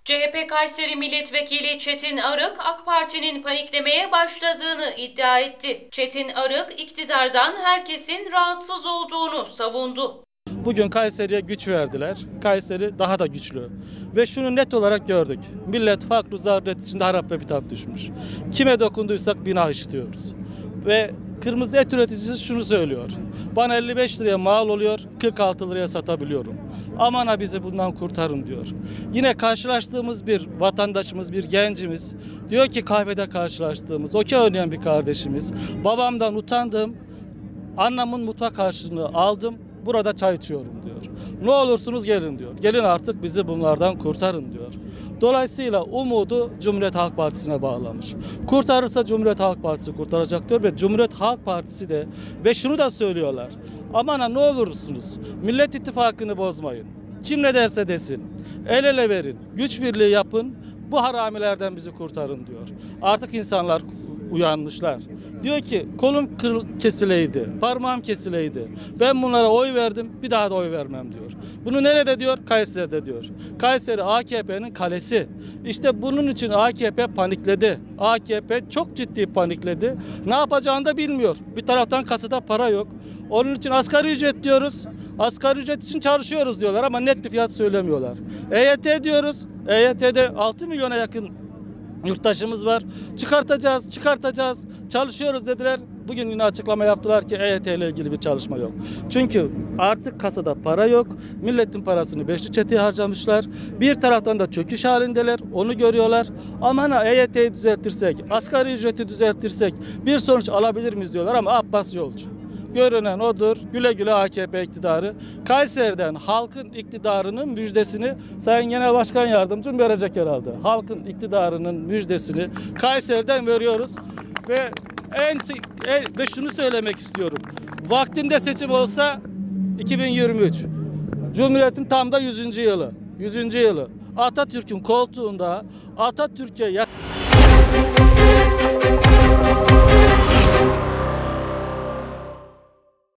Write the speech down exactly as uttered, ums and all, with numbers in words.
C H P Kayseri Milletvekili Çetin Arık, AK Parti'nin paniklemeye başladığını iddia etti. Çetin Arık, iktidardan herkesin rahatsız olduğunu savundu. Bugün Kayseri'ye güç verdiler. Kayseri daha da güçlü. Ve şunu net olarak gördük. Millet farklı zaruret içinde harap ve bitap düşmüş. Kime dokunduysak günah işliyoruz. Ve kırmızı et üreticisi şunu söylüyor. Bana elli beş liraya mal oluyor, kırk altı liraya satabiliyorum. Aman ha bizi bundan kurtarın diyor. Yine karşılaştığımız bir vatandaşımız, bir gencimiz diyor ki kahvede karşılaştığımız, okey oynayan bir kardeşimiz. Babamdan utandım, annemin mutfak harçlığını aldım, burada çay içiyorum diyor. Ne olursunuz gelin diyor. Gelin artık bizi bunlardan kurtarın diyor. Dolayısıyla umudu Cumhuriyet Halk Partisi'ne bağlamış. Kurtarırsa Cumhuriyet Halk Partisi kurtaracak diyor ve Cumhuriyet Halk Partisi de ve şunu da söylüyorlar. Aman ha ne olursunuz Millet İttifakı'nı bozmayın. Kim ne derse desin. El ele verin. Güç birliği yapın. Bu haramilerden bizi kurtarın diyor. Artık insanlar uyanmışlar. Diyor ki kolum kesileydi, parmağım kesileydi. Ben bunlara oy verdim, bir daha da oy vermem diyor. Bunu nerede diyor? Kayseri'de diyor. Kayseri A K P'nin kalesi. İşte bunun için A K P panikledi. A K P çok ciddi panikledi. Ne yapacağını da bilmiyor. Bir taraftan kasada para yok. Onun için asgari ücret diyoruz. Asgari ücret için çalışıyoruz diyorlar ama net bir fiyat söylemiyorlar. E Y T diyoruz. E Y T'de altı milyona yakın yurttaşımız var. Çıkartacağız, çıkartacağız. Çalışıyoruz dediler. Bugün yine açıklama yaptılar ki E Y T ile ilgili bir çalışma yok. Çünkü artık kasada para yok. Milletin parasını beşli çeteye harcamışlar. Bir taraftan da çöküş halindeler. Onu görüyorlar. Aman ha E Y T'yi düzeltirsek, asgari ücreti düzeltirsek bir sonuç alabilir miyiz diyorlar ama Abbas Yolcu. Görünen odur. Güle güle A K P iktidarı. Kayseri'den halkın iktidarının müjdesini Sayın Genel Başkan Yardımcım verecek herhalde. Halkın iktidarının müjdesini Kayseri'den veriyoruz. Ve en, en ve şunu söylemek istiyorum. Vaktinde seçim olsa iki bin yirmi üç. Cumhuriyet'in tam da yüzüncü yılı. yüzüncü yılı. Atatürk'ün koltuğunda Atatürk'e